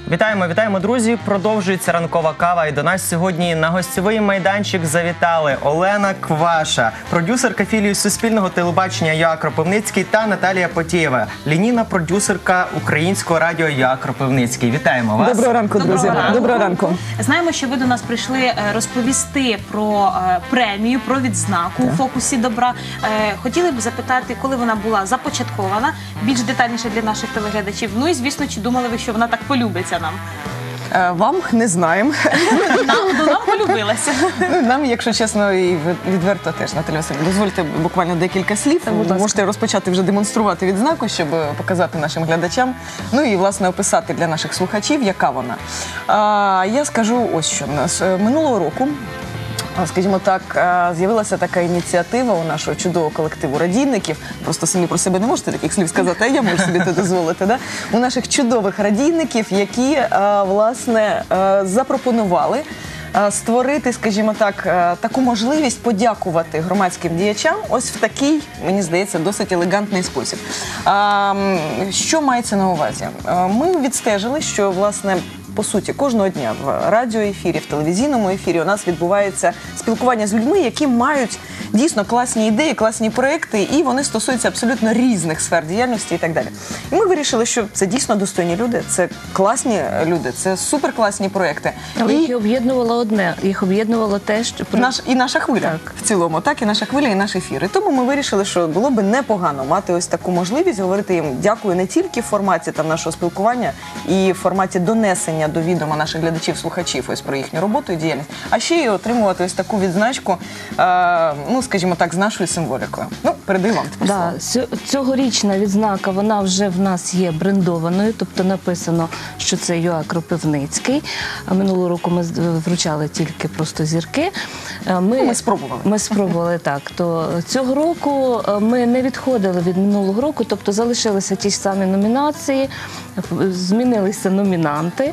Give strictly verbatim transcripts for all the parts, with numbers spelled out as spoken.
Вітаємо, вітаємо, друзі! Продовжується ранкова кава, і до нас сьогодні на гостьовий майданчик завітали Олена Кваша, продюсерка філії Суспільного телебачення «ЮА Кропивницький» та Наталія Потєєва, лінійна продюсерка Українського радіо «ЮА Кропивницький». Вітаємо вас! Доброго ранку, друзі! Доброго ранку. Доброго ранку! Знаємо, що ви до нас прийшли розповісти про премію, про відзнаку у фокусі добра. Хотіли б запитати, коли вона була започаткована, більш детальніше для наших телеглядачів. Ну і, звісно, чи думали ви, що вона так полюбиться нам? Вам не знаємо. Нам, нам полюбилася. Нам, якщо чесно і відверто теж, Наталя Васильівна, дозвольте буквально декілька слів. Можете розпочати вже демонструвати відзнаку, щоб показати нашим глядачам, ну і, власне, описати для наших слухачів, яка вона. А, я скажу ось що. Минулого року, скажімо так, з'явилася така ініціатива у нашого чудового колективу радійників. Просто самі про себе не можете таких слів сказати, а я можу собі це дозволити. Да? У наших чудових радійників, які, власне, запропонували створити, скажімо так, таку можливість подякувати громадським діячам ось в такий, мені здається, досить елегантний спосіб. Що мається на увазі? Ми відстежили, що, власне, по суті, кожного дня в радіоефірі, в телевізійному ефірі у нас відбувається спілкування з людьми, які мають дійсно класні ідеї, класні проекти, і вони стосуються абсолютно різних сфер діяльності і так далі. І ми вирішили, що це дійсно достойні люди, це класні люди, це суперкласні проекти. Але їх об'єднувало одне, їх об'єднувало те, що... Наш, і наша хвиля, так. В цілому, так, і наша хвиля, і наш ефір. І тому ми вирішили, що було би непогано мати ось таку можливість говорити їм дякую не тільки в форматі там, нашого спілкування і в форматі донесення до відома наших глядачів-слухачів ось про їхню роботу і діяльність, а ще й отримувати ось таку відзначку, е, ну, скажімо так, з нашою символікою. Ну, передаю вам тепер да, слово. Цьогорічна відзнака, вона вже в нас є брендованою, тобто написано, що це ЮА Кропивницький. Минулого року ми вручали тільки просто зірки. Ми, ну, ми спробували. Ми спробували, так. То цього року ми не відходили від минулого року, тобто залишилися ті ж самі номінації, змінилися номінанти.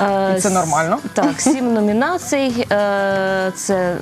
І це нормально. Так, сім номінацій. Це...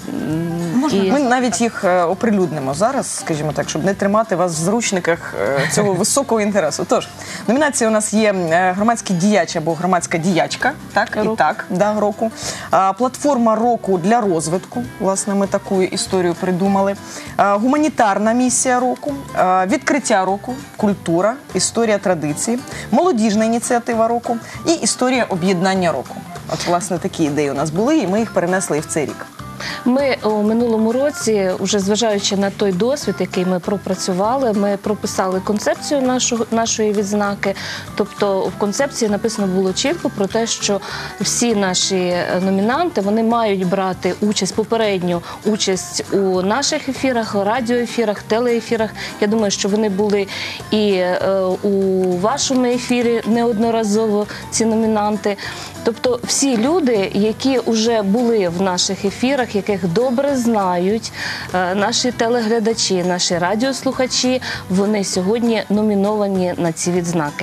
І... Ми навіть їх оприлюднимо зараз, скажімо так, щоб не тримати вас в зручниках цього високого інтересу. Тож, номінація у нас є громадський діяч або громадська діячка, так, і так, да, року. Платформа року для розвитку, власне, ми таку історію придумали. Гуманітарна місія року, відкриття року, культура, історія традиції, молодіжна ініціатива року і історія об'єднання року. От, власне, такі ідеї у нас були, і ми їх перенесли і в цей рік. Ми у минулому році, вже зважаючи на той досвід, який ми пропрацювали, ми прописали концепцію нашого, нашої відзнаки. Тобто в концепції написано було чітко про те, що всі наші номінанти, вони мають брати участь, попередню участь у наших ефірах, радіоефірах, телеефірах. Я думаю, що вони були і е, у вашому ефірі неодноразово, ці номінанти. Тобто всі люди, які вже були в наших ефірах, яких добре знають е, наші телеглядачі, наші радіослухачі, вони сьогодні номіновані на ці відзнаки.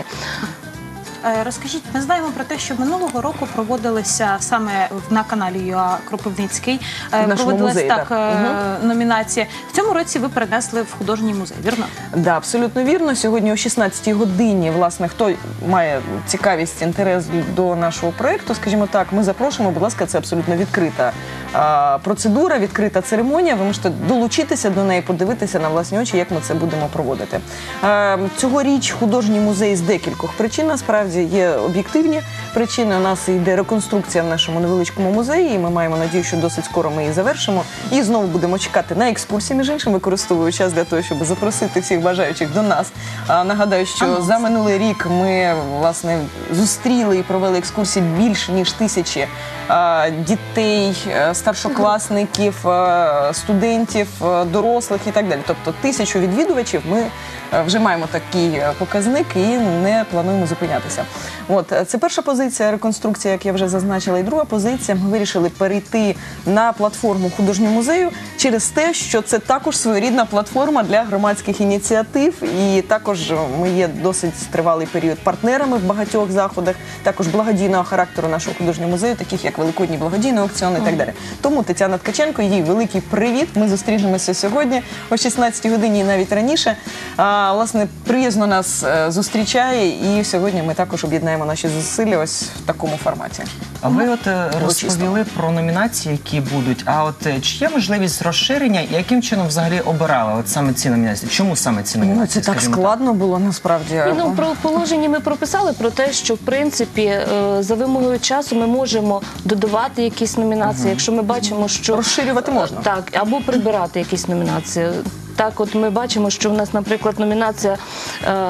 Розкажіть, ми знаємо про те, що минулого року проводилися саме на каналі ЮА Кропивницький, проводилась так угу. номінація. В цьому році ви перенесли в художній музей, вірно? Так, да, абсолютно вірно. Сьогодні о шістнадцятій годині, власне, хто має цікавість, інтерес до нашого проєкту, скажімо так, ми запрошуємо, будь ласка, це абсолютно відкрита а, процедура, відкрита церемонія. Ви можете долучитися до неї, подивитися на власні очі, як ми це будемо проводити. А, цьогоріч художній музей з декількох причин, насправді, є об'єктивні причини. У нас йде реконструкція в нашому невеличкому музеї, і ми маємо надію, що досить скоро ми її завершимо. І знову будемо чекати на екскурсії, між іншим, використовую час для того, щоб запросити всіх бажаючих до нас. А, нагадаю, що Анонс. за минулий рік ми, власне, зустріли і провели екскурсії більше, ніж тисячі а, дітей, старшокласників, а, студентів, а, дорослих і так далі. Тобто тисячу відвідувачів ми вже маємо такий показник і не плануємо зупинятися. От, це перша позиція, реконструкція, як я вже зазначила. І друга позиція, ми вирішили перейти на платформу художнього музею через те, що це також своєрідна платформа для громадських ініціатив. І також ми є досить тривалий період партнерами в багатьох заходах, також благодійного характеру нашого художнього музею, таких як Великодній благодійний аукціон і так далі. Тому Тетяна Ткаченко, їй великий привіт. Ми зустрінемося сьогодні о шістнадцятій годині і навіть раніше. А, власне, приязно нас зустрічає, і сьогодні ми також також об'єднаємо наші зусилля ось в такому форматі. А ви от е, розповіли про номінації, які будуть. А от е, чи є можливість розширення і яким чином взагалі обирали от саме ці номінації? Чому саме ці Ну, номінації? це так скажімо складно було насправді. І, ну, про положенні ми прописали про те, що в принципі е, за вимогою часу ми можемо додавати якісь номінації, якщо ми бачимо, що Розширювати можна. так, або прибирати якісь номінації. Так, от ми бачимо, що в нас, наприклад, номінація. Е,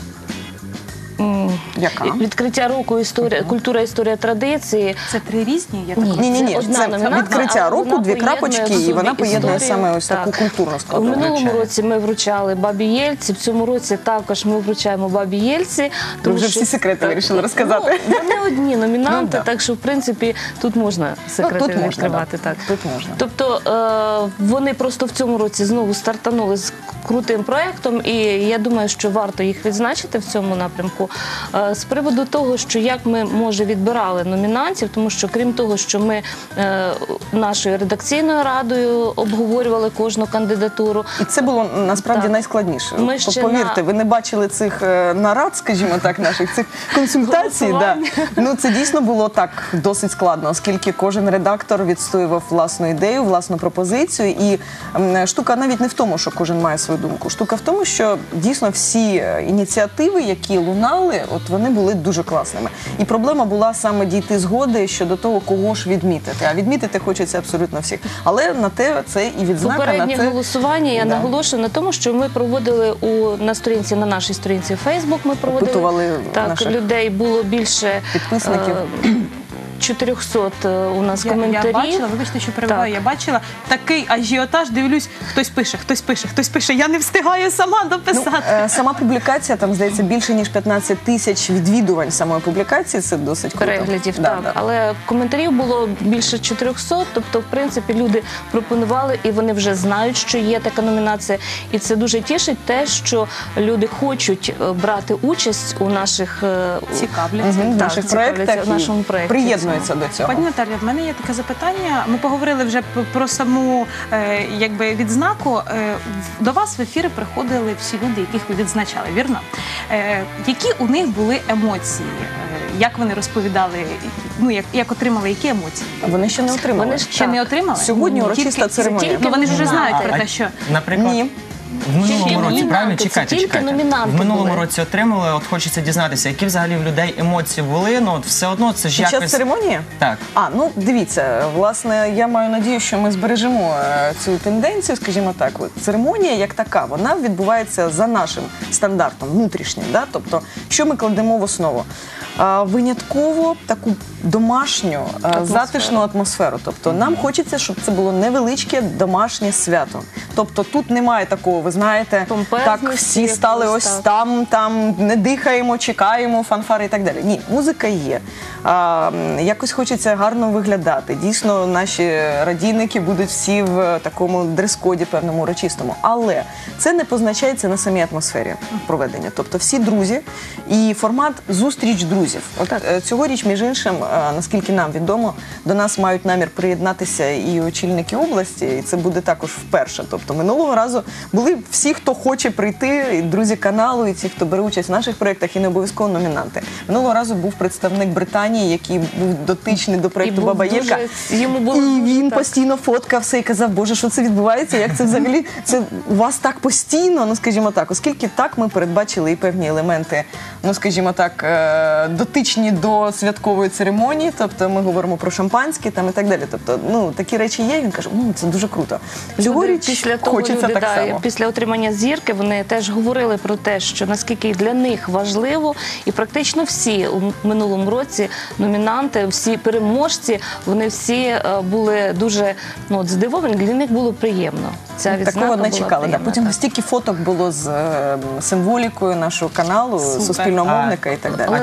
м, Яка? Відкриття року історія, культура, історія, традиції. Це три різні, я так Ні. Ні, ні, ні, Це одна це номінація, відкриття але року, вона дві поєднує крапочки, в і собі вона поєднує історію. саме ось таку Так. культурну У складову. минулому Звичайно. році ми вручали Бабі Єльці, в цьому році також ми вручаємо Бабі Єльці. Ви вже всі секрети вирішили розказати. Ну, вони одні номінанти, Ну, да. так що в принципі тут можна секрети тут можна, відкривати. да. Так. Тут можна. Тобто е, вони просто в цьому році знову стартанули з крутим проєктом, і я думаю, що варто їх відзначити в цьому напрямку. Е, з приводу того, що як ми, може, відбирали номінантів, тому що крім того, що ми е, нашою редакційною радою обговорювали кожну кандидатуру, І це було насправді Так. найскладніше. Ми ще Повірте, на- ви не бачили цих е, нарад, скажімо так, наших цих консультацій. Да. Голосування. Ну це дійсно було так досить складно, оскільки кожен редактор відстоював власну ідею, власну пропозицію. І м, штука навіть не в тому, що кожен має свою думку. Штука в тому, що дійсно всі е, ініціативи, які лунали, от вони були дуже класними. І проблема була саме дійти згоди щодо того, кого ж відмітити. А відмітити хочеться абсолютно всіх. Але на те це і відзнака, на попереднє це... голосування я Да. наголошую на тому, що ми проводили у на сторінці на нашій сторінці Facebook, Ми проводили Опитували так наших людей. Було більше підписників. е, чотирьохсот у нас Я, я коментарів. бачила, вибачте, що перебуваю, Так. я бачила такий ажіотаж, дивлюсь, хтось пише, хтось пише, хтось пише, я не встигаю сама дописати. Ну, е, сама публікація, там, здається, більше ніж п'ятнадцять тисяч відвідувань самої публікації, це досить круто. Переглядів, Да, так. да. Але коментарів було більше чотирьохсот, тобто, в принципі, люди пропонували, і вони вже знають, що є така номінація. І це дуже тішить те, що люди хочуть е, брати участь у наших, е, Цікавляться. Мгм, в Так, наших цікавляться проєктах в нашому і проєкті. приєднуються до цього. Пані Наталія, в мене є таке запитання. Ми поговорили вже п- про саму е, якби відзнаку. Е, в- до вас в ефіри приходили всі люди, яких ви відзначали, вірно? Е, які у них були емоції? Е, як вони розповідали? Ну як, як отримали які емоції? Вони ще не отримали. Вони ж Ще не отримали? Сьогодні Ні, урочиста тільки- церемонія. Ну вони ж вже знають А, про те, що Наприклад, Ні. в минулому Тільки році, номінанти, правильно? це Чекайте, тільки чекайте. номінанти В минулому були. році отримали, от хочеться дізнатися, які взагалі в людей емоції були, ну от все одно це ж Під час якось... церемонії? Так. А, ну дивіться, власне, я маю надію, що ми збережемо е, цю тенденцію, скажімо так. От, церемонія як така, вона відбувається за нашим стандартом, внутрішнім. Да? Тобто, що ми кладемо в основу? А, винятково таку домашню, а, затишну атмосферу. Тобто, нам хочеться, щоб це було невеличке домашнє свято. Тобто, тут немає такого, ви знаєте, Помпезності так всі стали якоїсь, ось так. там, там не дихаємо, чекаємо, фанфари і так далі. Ні, музика є. А, м, якось хочеться гарно виглядати. Дійсно, наші радійники будуть всі в такому дрес-коді певному урочистому. Але це не позначається на самій атмосфері проведення. Тобто всі друзі і формат зустріч друзів. От е, цьогоріч, між іншим, е, наскільки нам відомо, до нас мають намір приєднатися і очільники області, і це буде також вперше. Тобто минулого разу були всі, хто хоче прийти, і друзі каналу, і ті, хто бере участь в наших проєктах, і не обов'язково номінанти. Минулого разу був представник Британії, який був дотичний до проєкту був Баба дуже- Єлька. йому було І дуже він так. постійно фоткав все і казав, боже, що це відбувається, як це взагалі, це у вас так постійно, ну скажімо так, оскільки так ми передбачили і певні елементи, ну скажімо так, е, дотичні до святкової церемонії, тобто ми говоримо про шампанське там і так далі. Тобто, ну такі речі є, і він каже, ну це дуже круто. Цьогоріч Після того хочеться люди, так да, само. після отримання зірки вони теж говорили про те, що наскільки для них важливо, і практично всі у минулому році номінанти, всі переможці, вони всі е, були дуже ну, от здивовані. Для них було приємно. Ця відзнака Такого не була чекали. Да. приємна, Потім так. стільки фоток було з е, символікою нашого каналу, Супер. суспільного мовника і так далі. Олена А чому Юріївна,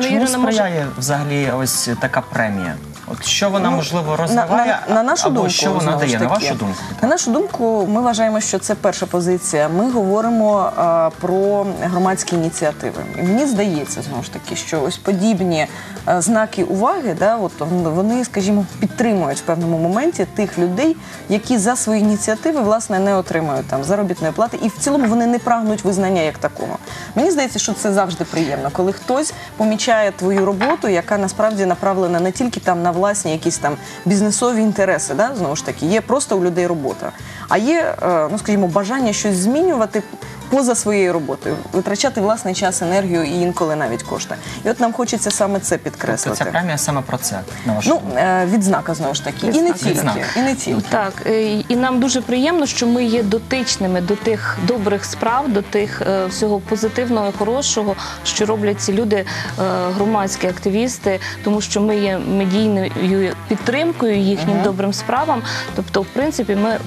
сприяє взагалі ось така премія? От що вона, Ну, можливо, розвиває, на, на, на нашу або думку, що вона знову ж дає, на таки. вашу думку? На нашу думку, ми вважаємо, що це перша позиція. Ми говоримо а, про громадські ініціативи. І мені здається, знову ж таки, що ось подібні а, знаки уваги, да, от, вони, скажімо, підтримують в певному моменті тих людей, які за свої ініціативи, власне, не отримують там заробітної плати. І в цілому вони не прагнуть визнання як такого. Мені здається, що це завжди приємно, коли хтось помічає твою роботу, яка насправді направлена не тільки там на власні якісь там бізнесові інтереси, да, знову ж таки, є просто у людей робота, а є, е, ну скажімо, бажання щось змінювати поза своєю роботою, витрачати власний час, енергію і інколи навіть кошти. І от нам хочеться саме це Тобто підкреслити. ця премія саме про це, на вашу Ну, думку? е, відзнака, знову ж таки. І не тільки. Відзнака. І не тільки. Так, е, і нам дуже приємно, що ми є дотичними до тих добрих справ, до тих е, всього позитивного і хорошого, що роблять ці люди, е, громадські активісти, тому що ми є медійною підтримкою їхнім добрим справам. Тобто, в принципі, ми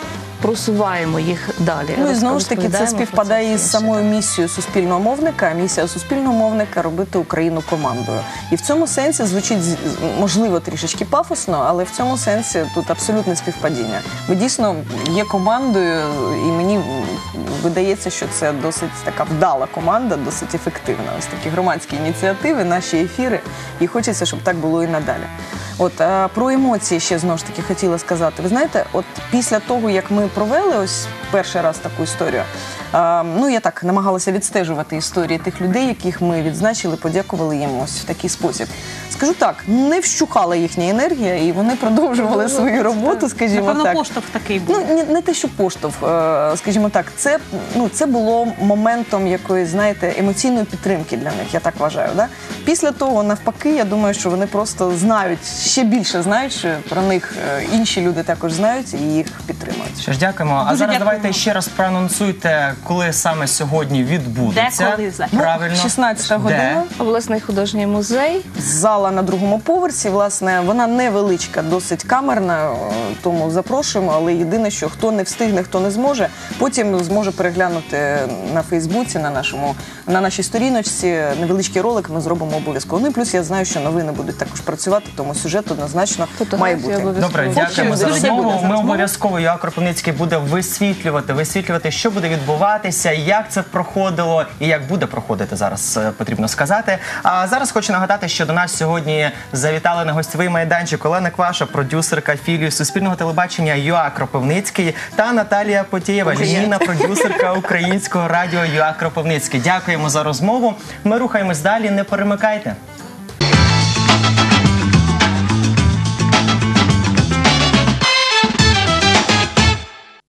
просуваємо їх далі. Ну і знову ж таки це розповідаємо про співпадає це із все. самою місією суспільного мовника. А місія суспільного мовника – робити Україну командою. І в цьому сенсі звучить, з- можливо, трішечки пафосно, але в цьому сенсі тут абсолютне співпадіння. Ми дійсно є командою, і мені видається, що це досить така вдала команда, досить ефективна. Ось такі громадські ініціативи, наші ефіри. І хочеться, щоб так було і надалі. От а, про емоції ще знову ж таки хотіла сказати. Ви знаєте, от після того, як ми провели ось перший раз таку історію, а, ну я так намагалася відстежувати історії тих людей, яких ми відзначили, подякували їм ось в такий спосіб. Скажу так, не вщухала їхня енергія, і вони продовжували свою роботу, скажімо Напевно, так. поштовх такий був. Ну, не, не те, що поштовх, е, скажімо так, це, ну, це було моментом якоїсь, знаєте, емоційної підтримки для них, я так вважаю. Да? Після того, навпаки, я думаю, що вони просто знають, ще більше знають, що про них е, інші люди також знають і їх підтримують. Що ж, дякуємо. А Дуже зараз дякуємо. давайте ще раз проанонсуйте, коли саме сьогодні відбудеться. Де, коли, за? Правильно. шістнадцята Де? година. Обласний художній музей. Зала на другому поверсі, власне, вона невеличка, досить камерна, е, тому запрошуємо, але єдине, що хто не встигне, хто не зможе, потім зможе переглянути на Фейсбуці, на, нашому, на нашій сторіночці невеличкий ролик ми зробимо обов'язково. Ну і плюс я знаю, що новини будуть також працювати, тому сюжет однозначно Фотографії має бути. обов'язково. Добре, Фотки дякуємо за буде, все буде розмову. за Ми розмову. обов'язково, Йоак Кропивницький буде висвітлювати, висвітлювати, що буде відбуватися, як це проходило і як буде проходити зараз, е, потрібно сказати. А зараз хочу нагадати, що до нас сьогодні завітали на гостьовий майданчик Олена Кваша, продюсерка філії Суспільного телебачення Йоак Кропивницький та Наталія Потєєва, лінійна продюсерка українського радіо Йоак Кропивницький. Дякуємо за розмову. Ми рухаємось далі, не перемикайте.